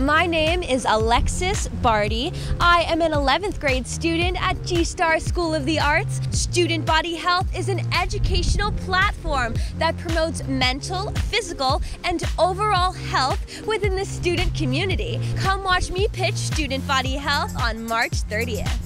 My name is Alexis Barty. I am an 11th grade student at G-Star School of the Arts. Student Body Health is an educational platform that promotes mental, physical, and overall health within the student community. Come watch me pitch Student Body Health on March 30th.